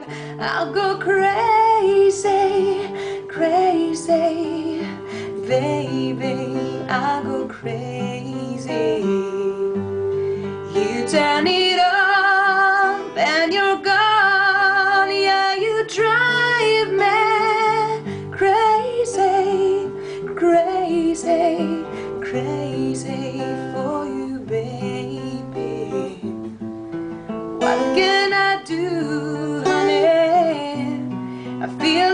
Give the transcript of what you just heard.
I'll go crazy, crazy, baby, I'll go crazy. You turn it up and you're gone, yeah, you drive me crazy, crazy, crazy for you, baby. What can I do, honey? I feel